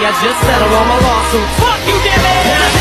I just settled all my lawsuits. Fuck you, damn it!